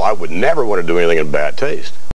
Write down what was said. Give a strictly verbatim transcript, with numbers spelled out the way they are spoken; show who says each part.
Speaker 1: I would never want to do anything in bad taste.